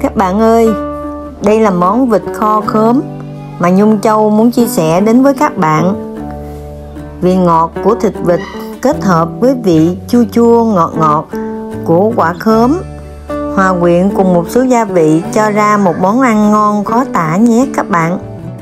Các bạn ơi, đây là món vịt kho khóm mà Nhung Châu muốn chia sẻ đến với các bạn. Vị ngọt của thịt vịt kết hợp với vị chua chua ngọt ngọt của quả khóm hòa quyện cùng một số gia vị cho ra một món ăn ngon khó tả nhé các bạn.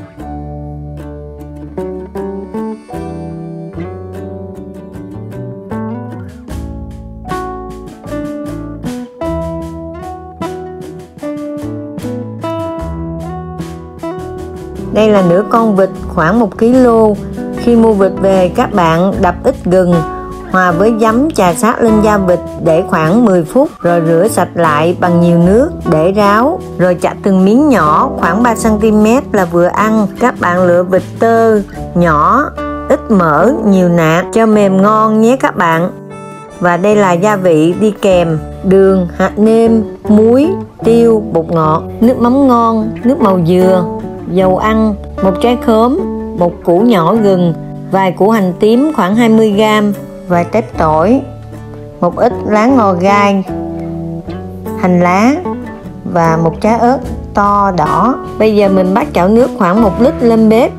Đây là nửa con vịt khoảng 1 kg. Khi mua vịt về, các bạn đập ít gừng hòa với giấm chà sát lên da vịt để khoảng 10 phút, rồi rửa sạch lại bằng nhiều nước để ráo, rồi chặt từng miếng nhỏ khoảng 3 cm là vừa ăn. Các bạn lựa vịt tơ nhỏ, ít mỡ, nhiều nạc cho mềm ngon nhé các bạn. Và đây là gia vị đi kèm: đường, hạt nêm, muối, tiêu, bột ngọt, nước mắm ngon, nước màu dừa, dầu ăn, một trái khóm, một củ nhỏ gừng, vài củ hành tím khoảng 20g, vài tép tỏi, một ít lá ngò gai, hành lá và một trái ớt to đỏ. Bây giờ mình bắt chảo nước khoảng 1 lít lên bếp.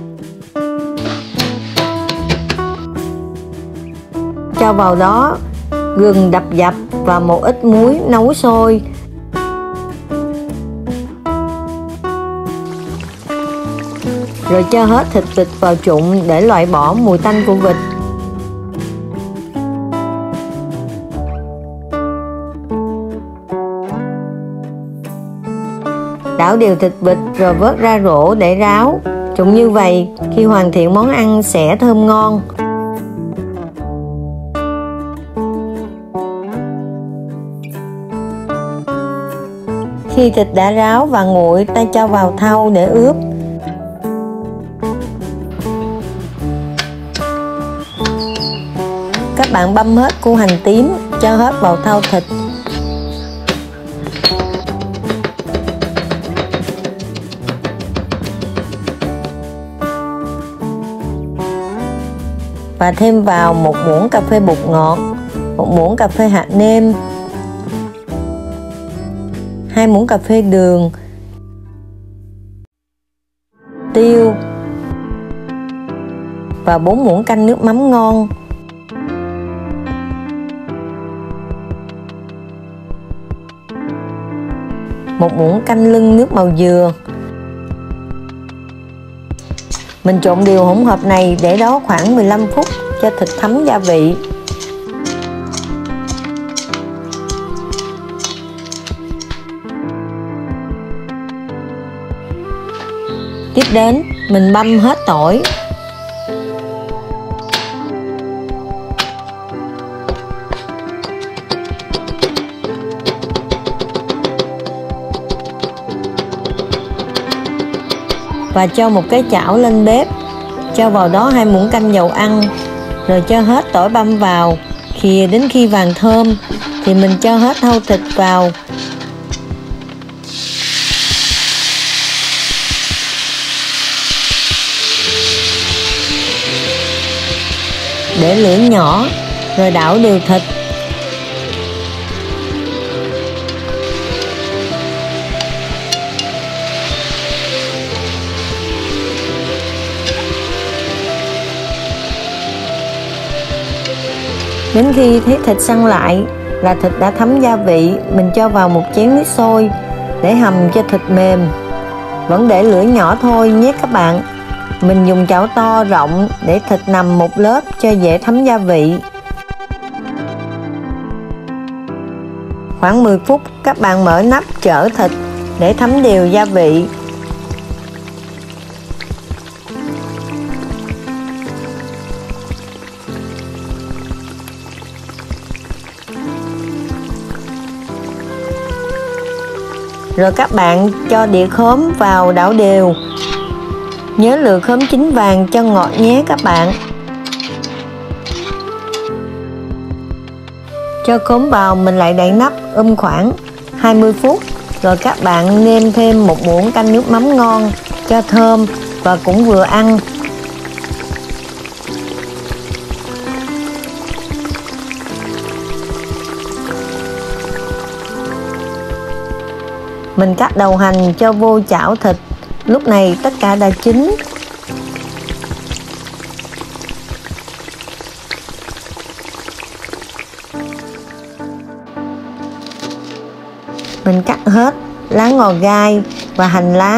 Cho vào đó gừng đập dập và một ít muối nấu sôi. Rồi cho hết thịt vịt vào trụng để loại bỏ mùi tanh của vịt. Đảo đều thịt vịt rồi vớt ra rổ để ráo. Trụng như vậy, khi hoàn thiện món ăn sẽ thơm ngon. Khi thịt đã ráo và nguội, ta cho vào thau để ướp. Các bạn băm hết củ hành tím, cho hết vào thau thịt. Và thêm vào 1 muỗng cà phê bột ngọt, 1 muỗng cà phê hạt nêm, 2 muỗng cà phê đường, tiêu và 4 muỗng canh nước mắm ngon. Một muỗng canh lưng nước màu dừa. Mình trộn đều hỗn hợp này để đó khoảng 15 phút cho thịt thấm gia vị. Tiếp đến, mình băm hết tỏi. Và cho một cái chảo lên bếp, cho vào đó 2 muỗng canh dầu ăn, rồi cho hết tỏi băm vào, khìa đến khi vàng thơm thì mình cho hết thau thịt vào. Để lửa nhỏ, rồi đảo đều thịt. Đến khi thấy thịt săn lại là thịt đã thấm gia vị, mình cho vào một chén nước sôi để hầm cho thịt mềm. Vẫn để lửa nhỏ thôi nhé các bạn. Mình dùng chảo to rộng để thịt nằm một lớp cho dễ thấm gia vị. Khoảng 10 phút các bạn mở nắp chở thịt để thấm đều gia vị. Rồi các bạn cho đĩa khóm vào đảo đều. Nhớ lựa khóm chín vàng cho ngọt nhé các bạn. Cho khóm vào mình lại đậy nắp khoảng 20 phút. Rồi các bạn nêm thêm 1 muỗng canh nước mắm ngon cho thơm và cũng vừa ăn. Mình cắt đầu hành cho vô chảo thịt. Lúc này tất cả đã chín. Mình cắt hết lá ngò gai và hành lá.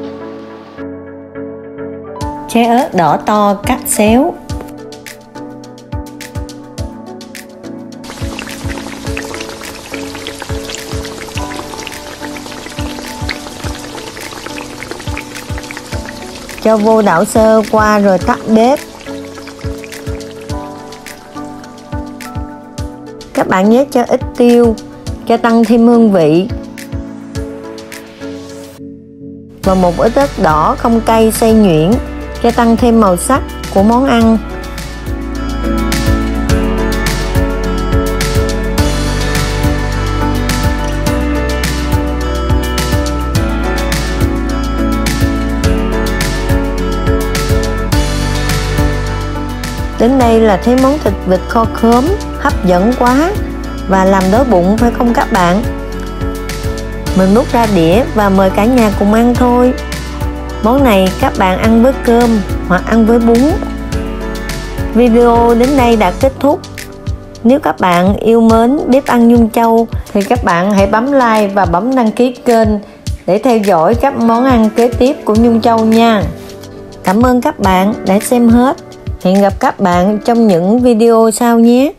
Trái ớt đỏ to cắt xéo. Cho vô đảo sơ qua rồi tắt bếp. Các bạn nhớ cho ít tiêu cho tăng thêm hương vị. Và một ít ớt đỏ không cay xay nhuyễn cho tăng thêm màu sắc của món ăn. Đến đây là thấy món thịt vịt kho khóm hấp dẫn quá và làm đói bụng phải không các bạn? Mình múc ra đĩa và mời cả nhà cùng ăn thôi. Món này các bạn ăn với cơm hoặc ăn với bún. Video đến đây đã kết thúc. Nếu các bạn yêu mến bếp ăn Nhung Châu thì các bạn hãy bấm like và bấm đăng ký kênh để theo dõi các món ăn kế tiếp của Nhung Châu nha. Cảm ơn các bạn đã xem hết. Hẹn gặp các bạn trong những video sau nhé.